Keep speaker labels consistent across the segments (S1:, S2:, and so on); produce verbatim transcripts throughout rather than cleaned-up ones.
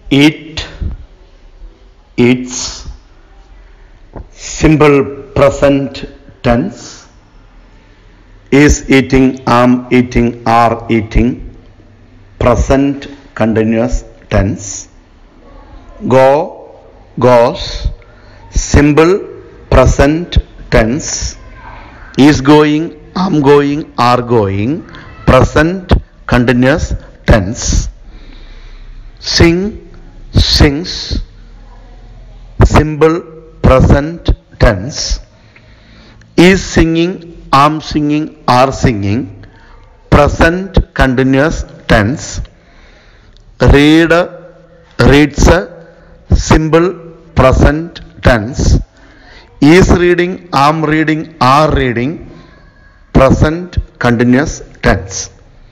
S1: eat, eats. Simple present tense. Is eating, am eating, are eating. Present continuous tense. Go, goes. Simple present tense. Is going, am going, are going. Present continuous tense. Sing, sings. Simple present tense. Is singing, am singing, are singing. Present continuous tense. Read, reads. Simple present tense. Is reading, am reading, are reading. Present continuous tense.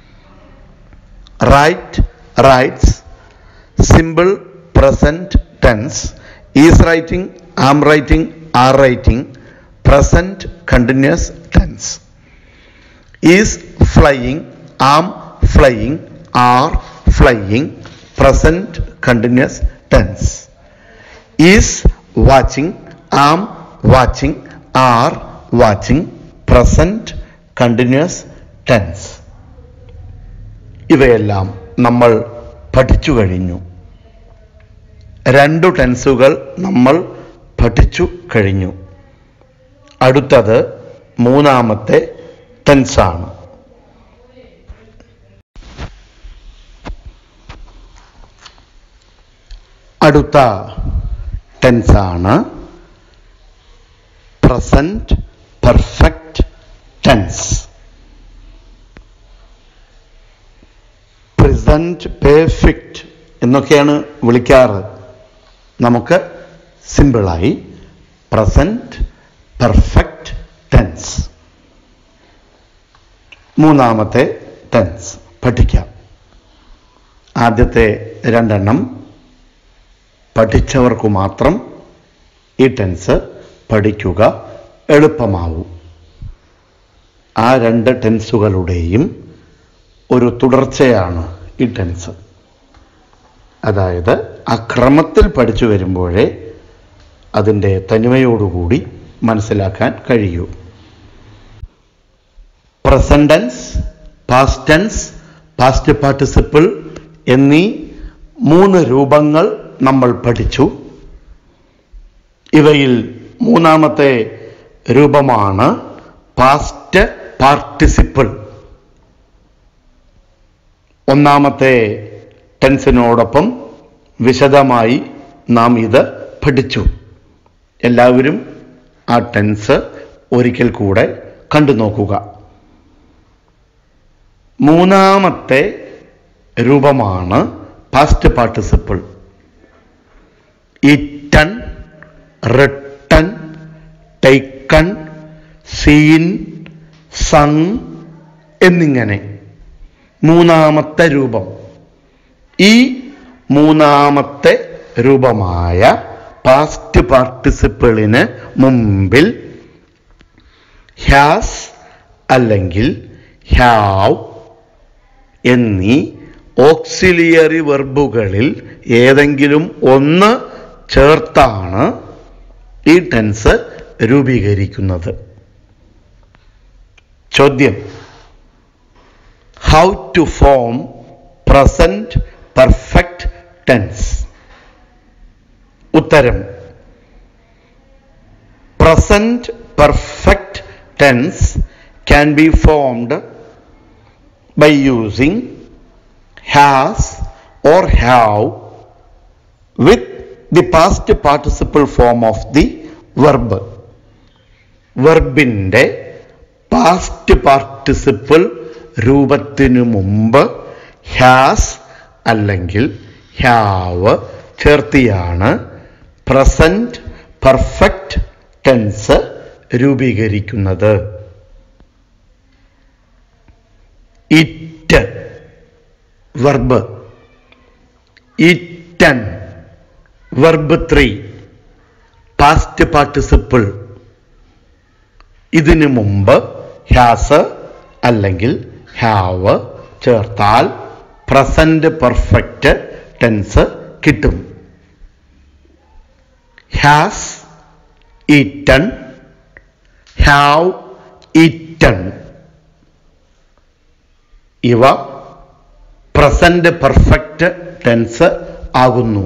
S1: Write, writes. Simple present tense. Is writing, am writing, are writing. Present continuous tense. Is flying, am flying, are flying. Present continuous tense. Is watching, am watching, are watching. Present continuous tense. ഇവയെല്ലാം നമ്മൾ പഠിച്ചു കഴിഞ്ഞു. രണ്ടു ടെൻസുകൾ നമ്മൾ പഠിച്ചു കഴിഞ്ഞു. അടുത്തത് മൂന്നാമത്തെ ടെൻസാണ്. അടുത്ത ടെൻസാണ് present perfect tense. Present perfect എന്നൊക്കെയാണ് വിളിക്കാറ്. നമുക്ക് സിമ്പിളായി പ്രസന്റ് പെർഫെക്റ്റ് ടെൻസ്. മൂന്നാമത്തെ ടെൻസ് പഠിക്കാം. ആദ്യത്തെ രണ്ടെണ്ണം പഠിച്ചവർക്കു മാത്രം ഈ ടെൻസ് പഠിക്കുക എളുപ്പമാവും. ആ രണ്ട് ടെൻസുകളുടെയും ഒരു തുടർച്ചയാണ് ഈ ടെൻസ്. അതായത് ആ ക്രമത്തിൽ പഠിച്ചു വരുമ്പോഴേ അതിൻ്റെ തനിമയോടുകൂടി മനസ്സിലാക്കാൻ കഴിയൂ. Present tense, past tense, past participle എന്നീ മൂന്ന് രൂപങ്ങൾ നമ്മൾ പഠിച്ചു. ഇവയിൽ മൂന്നാമത്തെ രൂപമാണ് പാസ്റ്റ് പാർട്ടിസിപ്പിൾ. ഒന്നാമത്തെ ടെൻസിനോടൊപ്പം വിശദമായി നാം ഇത് പഠിച്ചു. എല്ലാവരും ആ ടെൻസ് ഒരിക്കൽ കൂടെ കണ്ടു നോക്കുക. മൂന്നാമത്തെ രൂപമാണ് past participle. Eaten, written, taken, seen, sung എന്നിങ്ങനെ മൂന്നാമത്തെ രൂപം. ഈ മൂന്നാമത്തെ രൂപമായ പാസ്റ്റ് പാർട്ടിസിപ്പിളിന് മുമ്പിൽ ഹാസ് അല്ലെങ്കിൽ ഹാവ് എന്നീ ഓക്സിലിയറി വെർബുകളിൽ ഏതെങ്കിലും ഒന്ന് ചേർത്താണ് ഈ ടെൻസ് രൂപീകരിക്കുന്നത്. ചോദ്യം: how to form present perfect tense? ഉത്തരം: present perfect tense can be formed by using has or have with the past participle form of the verb. വെർബിൻ്റെ പാസ്റ്റ് പാർട്ടിസിപ്പിൾ രൂപത്തിനു മുമ്പ് ഹാസ് അല്ലെങ്കിൽ ഹാവ് ചേർത്തിയാണ് പ്രസന്റ് പെർഫെക്റ്റ് ടെൻസ് രൂപീകരിക്കുന്നത്. Eat verb, eaten verb three past participle. ഇതിനു മുമ്പ് has അല്ലെങ്കിൽ have ചേർത്താൽ പ്രസന്റ് പെർഫെക്റ്റ് ടെൻസ് കിട്ടും. Has eaten, have eaten. ഇവ പ്രസന്റ് പെർഫെക്റ്റ് ടെൻസ് ആകുന്നു.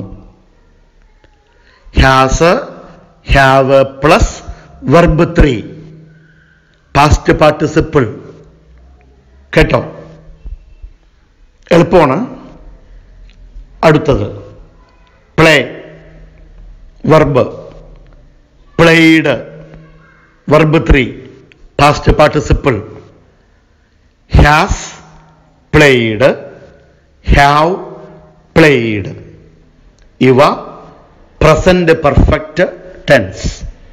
S1: Has, have plus verb three, past participle. കേട്ടോ? എളുപ്പമാണ്. അടുത്തത് play, verb. Played, verb three, past participle. Has played, have played. ഇവ present perfect tense.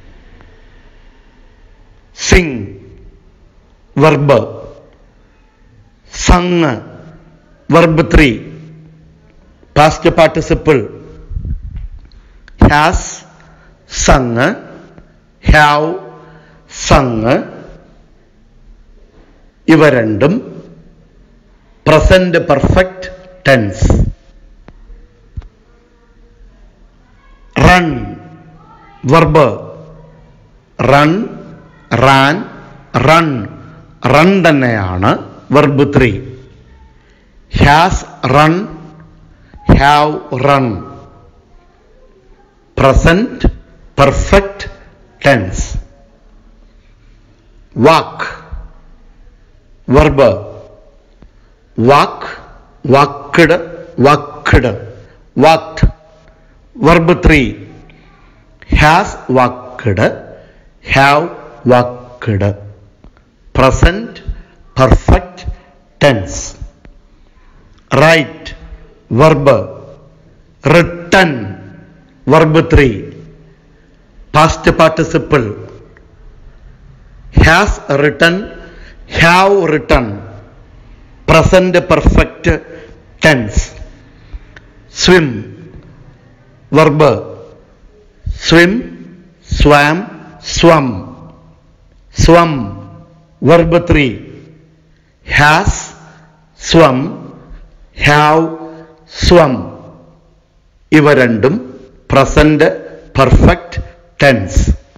S1: Sing, verb. Sung, verb three, past participle. Has sung, have sung. ഇവ രണ്ടും present perfect tense. Run, verb. Run, ran, run. Run തന്നെയാണ് verb three. Has run, have run. Present perfect tense. Walk, verb. Walk, walked, walked. Walked, verb three. Has walked, have walked. Present perfect tense. Write, verb. Written, verb three, past participle. Has written, have written. Present perfect tense. Swim, verb. Swim, swam, swum. Swum, verb three. Has swum, have സ്വം. ഇവ രണ്ടും present perfect tense.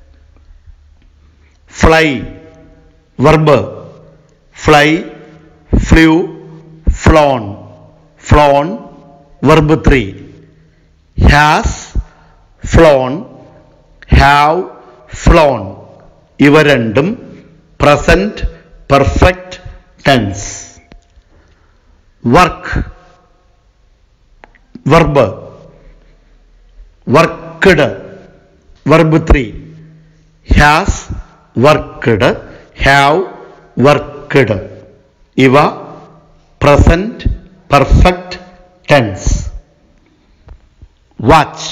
S1: Fly, verb. Fly, flew, flown. Flown, verb three. Has flown, have flown. ഇവ രണ്ടും present perfect tense. Work, verb. Worked, verb three. Has worked, have worked. ഇവ present perfect tense. Watch,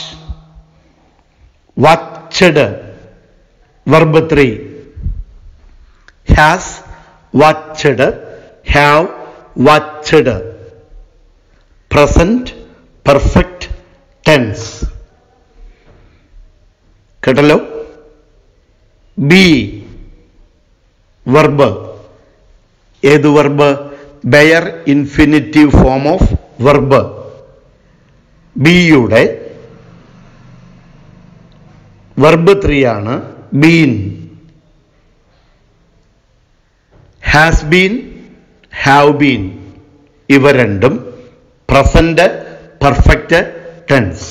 S1: watched, verb three. Has watched, have watched. Present perfect tense. കേട്ടല്ലോ? Be, verb. ഏത് verb? Bare infinitive form of verb. ബിയുടെ verb three ആണ് been. Has been, have been. ഇവ രണ്ടും present perfect tense.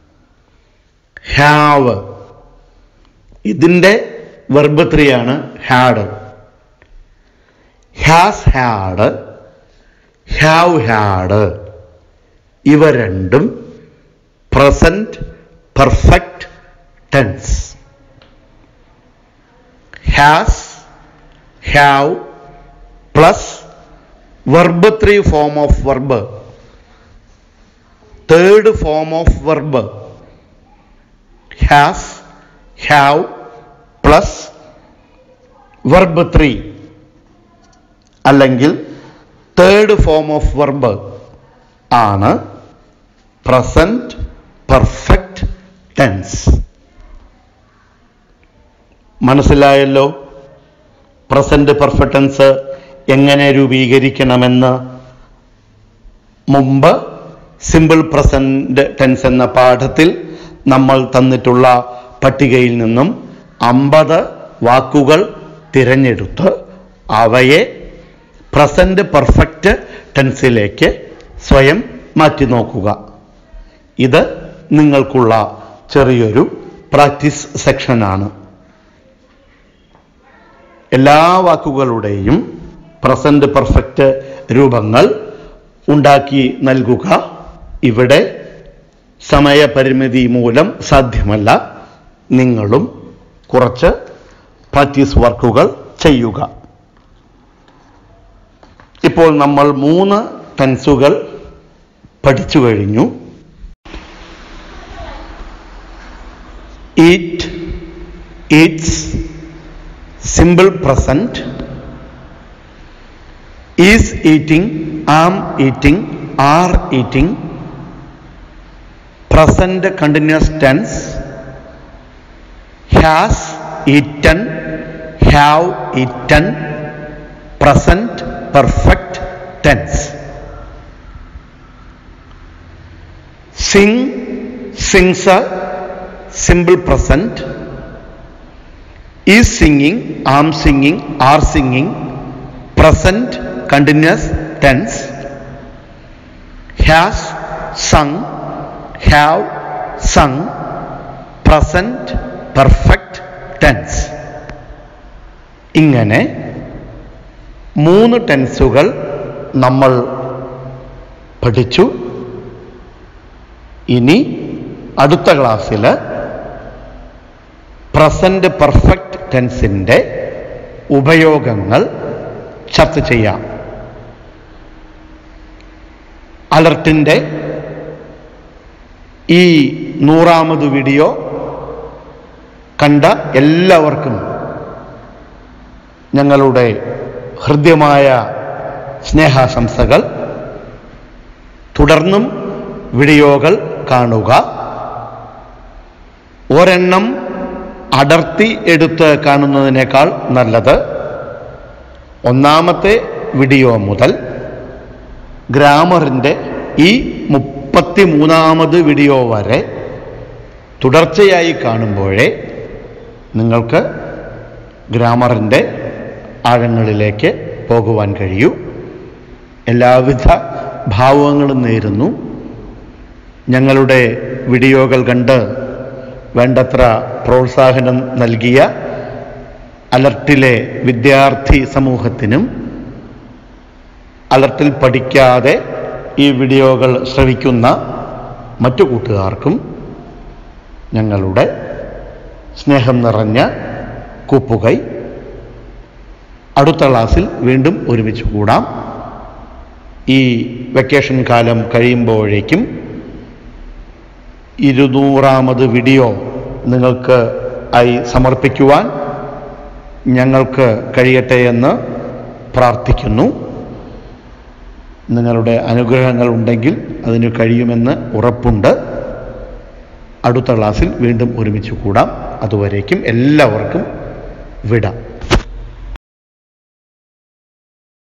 S1: Have, ഇതിന്റെ verb three ആണ് had. Has had, have had. ഇവ രണ്ടും present perfect tense. Has, have plus verb three form of verb. Third form of verb. Has, have plus verb three അല്ലെങ്കിൽ third form of verb ആണ് present perfect tense. മനസ്സിലായല്ലോ present perfect tense എങ്ങനെ രൂപീകരിക്കണമെന്ന്? മുമ്പ് simple present tense എന്ന പാഠത്തിൽ നമ്മൾ തന്നിട്ടുള്ള പട്ടികയിൽ നിന്നും അമ്പത് വാക്കുകൾ തിരഞ്ഞെടുത്ത് അവയെ പ്രസന്റ് പെർഫെക്റ്റ് ടെൻസിലേക്ക് സ്വയം മാറ്റി നോക്കുക. ഇത് നിങ്ങൾക്കുള്ള ചെറിയൊരു പ്രാക്ടീസ് സെക്ഷനാണ്. എല്ലാ വാക്കുകളുടെയും പ്രസന്റ് പെർഫെക്റ്റ് രൂപങ്ങൾ ഉണ്ടാക്കി നൽകുക ഇവിടെ സമയപരിമിതി മൂലം സാധ്യമല്ല. നിങ്ങളും കുറച്ച് പ്രാക്ടീസ് വർക്കുകൾ ചെയ്യുക. ഇപ്പോൾ നമ്മൾ മൂന്ന് ടെൻസുകൾ പഠിച്ചു കഴിഞ്ഞു. Eat, eats, simple present, is eating, am eating, are eating, present continuous tense, has eaten, have eaten, present perfect tense. Sing, sings, simple present, is singing, am singing, are singing, present continuous tense. Has sung, have sung, present perfect tense. ഇങ്ങനെ മൂന്ന് ടെൻസുകൾ നമ്മൾ പഠിച്ചു. ഇനി അടുത്ത ക്ലാസ്സിൽ present perfect ടെൻസിൻ്റെ ഉപയോഗങ്ങൾ ചർച്ച ചെയ്യാം. അലർട്ടിൻ്റെ ഈ നൂറാമത് വീഡിയോ കണ്ട എല്ലാവർക്കും ഞങ്ങളുടെ ഹൃദ്യമായ സ്നേഹാശംസകൾ. തുടർന്നും വീഡിയോകൾ കാണുക. ഒരെണ്ണം അടർത്തി എടുത്ത് കാണുന്നതിനേക്കാൾ നല്ലത് ഒന്നാമത്തെ വീഡിയോ മുതൽ ഗ്രാമറിൻ്റെ ഈ മുപ്പത്തി മൂന്നാമത് വീഡിയോ വരെ തുടർച്ചയായി കാണുമ്പോഴേ നിങ്ങൾക്ക് ഗ്രാമറിൻ്റെ ആഴങ്ങളിലേക്ക് പോകുവാൻ കഴിയൂ. എല്ലാവിധ ഭാവങ്ങളും നേരുന്നു. ഞങ്ങളുടെ വീഡിയോകൾ കണ്ട് വേണ്ടത്ര പ്രോത്സാഹനം നൽകിയ അലർട്ടിലെ വിദ്യാർത്ഥി സമൂഹത്തിനും അലർട്ടിൽ പഠിക്കാതെ ഈ വീഡിയോകൾ ശ്രവിക്കുന്ന മറ്റു കൂട്ടുകാർക്കും ഞങ്ങളുടെ സ്നേഹം നിറഞ്ഞ കൂപ്പുകൈ. അടുത്ത ക്ലാസ്സിൽ വീണ്ടും ഒരുമിച്ച് കൂടാം. ഈ വെക്കേഷൻ കാലം കഴിയുമ്പോഴേക്കും ഇരുന്നൂറാമത് വീഡിയോ നിങ്ങൾക്ക് ആയി സമർപ്പിക്കുവാൻ ഞങ്ങൾക്ക് കഴിയട്ടെ എന്ന് പ്രാർത്ഥിക്കുന്നു. നിങ്ങളുടെ അനുഗ്രഹങ്ങൾ ഉണ്ടെങ്കിൽ അതിന് കഴിയുമെന്ന് ഉറപ്പുണ്ട്. അടുത്ത ക്ലാസ്സിൽ വീണ്ടും ഒരുമിച്ച് കൂടാം. അതുവരേക്കും എല്ലാവർക്കും വിട.